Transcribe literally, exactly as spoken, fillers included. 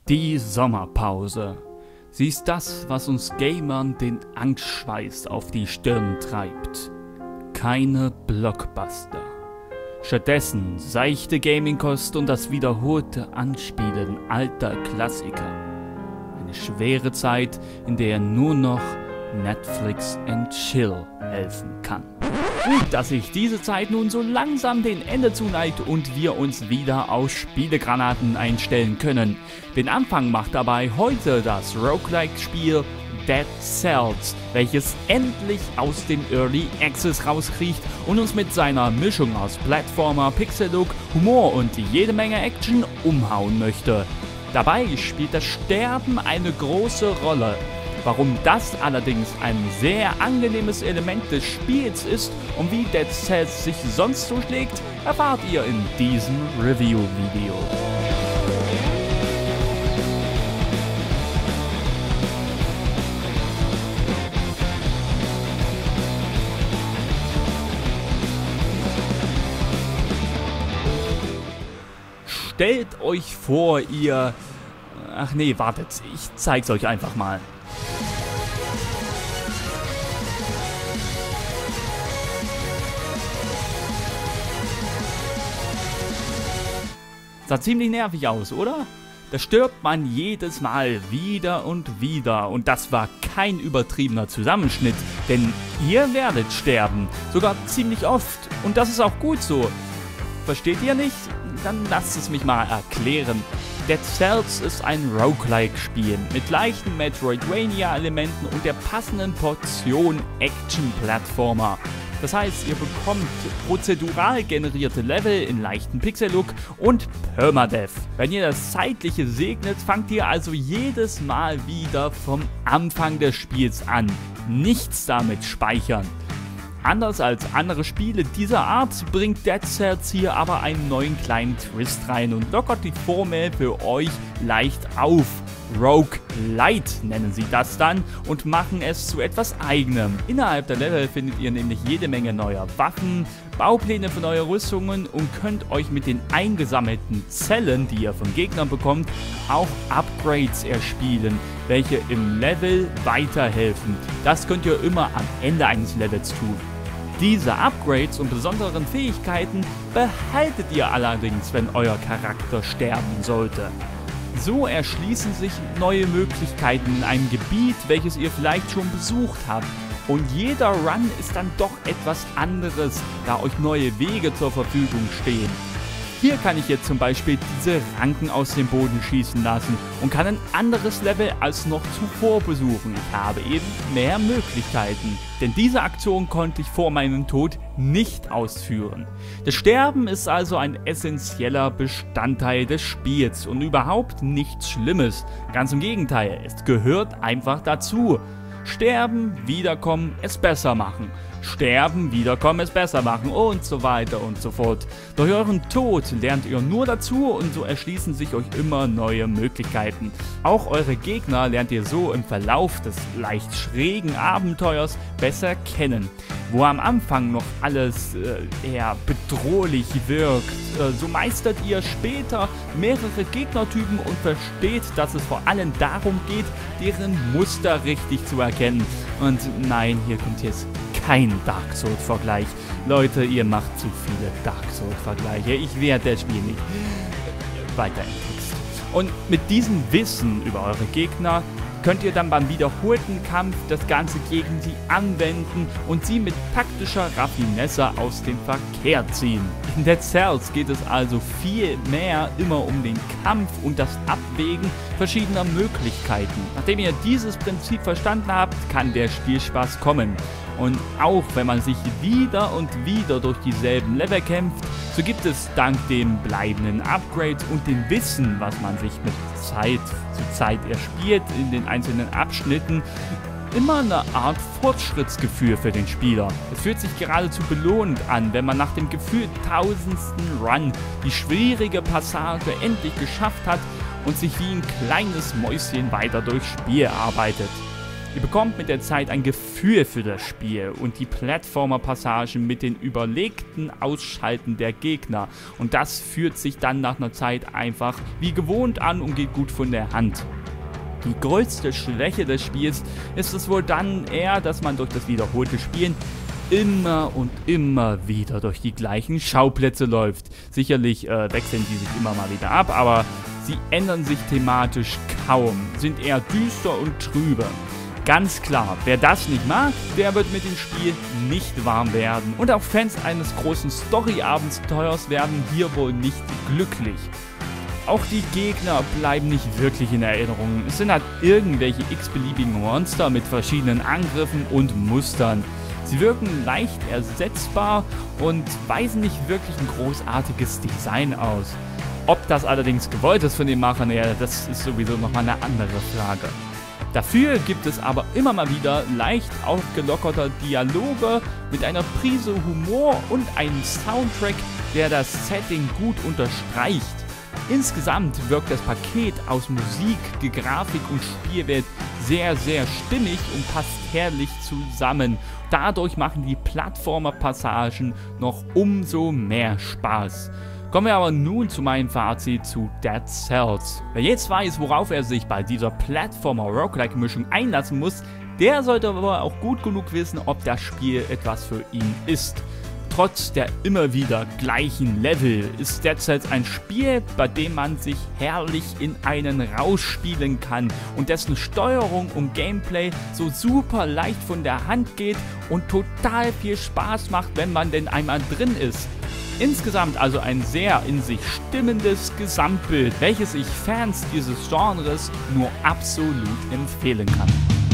Die Sommerpause. Sie ist das, was uns Gamern den Angstschweiß auf die Stirn treibt. Keine Blockbuster. Stattdessen seichte Gamingkost und das wiederholte Anspielen alter Klassiker. Eine schwere Zeit, in der nur noch Netflix and Chill helfen kann. Gut, dass sich diese Zeit nun so langsam dem Ende zuneigt und wir uns wieder auf Spielegranaten einstellen können. Den Anfang macht dabei heute das Roguelike-Spiel Dead Cells, welches endlich aus dem Early Access rauskriecht und uns mit seiner Mischung aus Plattformer, Pixel-Look, Humor und jede Menge Action umhauen möchte. Dabei spielt das Sterben eine große Rolle. Warum das allerdings ein sehr angenehmes Element des Spiels ist und wie Dead Cells sich sonst so schlägt, erfahrt ihr in diesem Review-Video. Stellt euch vor, ihr... Ach nee, wartet, ich zeig's euch einfach mal. Sah ziemlich nervig aus, oder? Da stirbt man jedes Mal wieder und wieder und das war kein übertriebener Zusammenschnitt, denn ihr werdet sterben, sogar ziemlich oft und das ist auch gut so. Versteht ihr nicht? Dann lasst es mich mal erklären. Dead Cells ist ein Roguelike-Spiel mit leichten Metroidvania-Elementen und der passenden Portion Action-Plattformer. Das heißt, ihr bekommt prozedural generierte Level in leichten Pixel-Look und Permadeath. Wenn ihr das Zeitliche segnet, fangt ihr also jedes Mal wieder vom Anfang des Spiels an. Nichts damit speichern. Anders als andere Spiele dieser Art bringt Dead Cells hier aber einen neuen kleinen Twist rein und lockert die Formel für euch leicht auf. Roguelite nennen sie das dann und machen es zu etwas eigenem. Innerhalb der Level findet ihr nämlich jede Menge neuer Waffen, Baupläne für neue Rüstungen und könnt euch mit den eingesammelten Zellen, die ihr von Gegnern bekommt, auch Upgrades erspielen, welche im Level weiterhelfen. Das könnt ihr immer am Ende eines Levels tun. Diese Upgrades und besonderen Fähigkeiten behaltet ihr allerdings, wenn euer Charakter sterben sollte. So erschließen sich neue Möglichkeiten in einem Gebiet, welches ihr vielleicht schon besucht habt. Und jeder Run ist dann doch etwas anderes, da euch neue Wege zur Verfügung stehen. Hier kann ich jetzt zum Beispiel diese Ranken aus dem Boden schießen lassen und kann ein anderes Level als noch zuvor besuchen. Ich habe eben mehr Möglichkeiten, denn diese Aktion konnte ich vor meinem Tod nicht ausführen. Das Sterben ist also ein essentieller Bestandteil des Spiels und überhaupt nichts Schlimmes. Ganz im Gegenteil, es gehört einfach dazu. Sterben, wiederkommen, es besser machen. Sterben, wiederkommen, es besser machen und so weiter und so fort. Durch euren Tod lernt ihr nur dazu und so erschließen sich euch immer neue Möglichkeiten. Auch eure Gegner lernt ihr so im Verlauf des leicht schrägen Abenteuers besser kennen. Wo am Anfang noch alles äh, eher bedrohlich wirkt, äh, so meistert ihr später mehrere Gegnertypen und versteht, dass es vor allem darum geht, deren Muster richtig zu erkennen. Und nein, hier kommt jetzt kein Dark Souls-Vergleich. Leute, ihr macht zu viele Dark Souls-Vergleiche. Ich werde das Spiel nicht. Weiter im Text. Und mit diesem Wissen über eure Gegner könnt ihr dann beim wiederholten Kampf das Ganze gegen sie anwenden und sie mit taktischer Raffinesse aus dem Verkehr ziehen. In Dead Cells geht es also viel mehr immer um den Kampf und das Abwägen verschiedener Möglichkeiten. Nachdem ihr dieses Prinzip verstanden habt, kann der Spielspaß kommen. Und auch wenn man sich wieder und wieder durch dieselben Level kämpft, so gibt es dank den bleibenden Upgrades und dem Wissen, was man sich mit Zeit zu Zeit erspielt in den einzelnen Abschnitten, immer eine Art Fortschrittsgefühl für den Spieler. Es fühlt sich geradezu belohnend an, wenn man nach dem gefühlt tausendsten Run die schwierige Passage endlich geschafft hat und sich wie ein kleines Mäuschen weiter durchs Spiel arbeitet. Ihr bekommt mit der Zeit ein Gefühl für das Spiel und die Plattformer-Passagen mit den überlegten Ausschalten der Gegner. Und das fühlt sich dann nach einer Zeit einfach wie gewohnt an und geht gut von der Hand. Die größte Schwäche des Spiels ist es wohl dann eher, dass man durch das wiederholte Spielen immer und immer wieder durch die gleichen Schauplätze läuft. Sicherlich äh, wechseln die sich immer mal wieder ab, aber sie ändern sich thematisch kaum, sind eher düster und trübe. Ganz klar, wer das nicht mag, der wird mit dem Spiel nicht warm werden. Und auch Fans eines großen Story-Abenteuers werden hier wohl nicht glücklich. Auch die Gegner bleiben nicht wirklich in Erinnerung. Es sind halt irgendwelche x-beliebigen Monster mit verschiedenen Angriffen und Mustern. Sie wirken leicht ersetzbar und weisen nicht wirklich ein großartiges Design aus. Ob das allerdings gewollt ist von den Machern, ja, das ist sowieso nochmal eine andere Frage. Dafür gibt es aber immer mal wieder leicht aufgelockerter Dialoge mit einer Prise Humor und einem Soundtrack, der das Setting gut unterstreicht. Insgesamt wirkt das Paket aus Musik, Grafik und Spielwelt sehr, sehr stimmig und passt herrlich zusammen. Dadurch machen die Plattformer-Passagen noch umso mehr Spaß. Kommen wir aber nun zu meinem Fazit zu Dead Cells. Wer jetzt weiß, worauf er sich bei dieser Plattformer-Roguelike-Mischung einlassen muss, der sollte aber auch gut genug wissen, ob das Spiel etwas für ihn ist. Trotz der immer wieder gleichen Level ist Dead Cells ein Spiel, bei dem man sich herrlich in einen Rausch spielen kann und dessen Steuerung und Gameplay so super leicht von der Hand geht und total viel Spaß macht, wenn man denn einmal drin ist. Insgesamt also ein sehr in sich stimmendes Gesamtbild, welches ich Fans dieses Genres nur absolut empfehlen kann.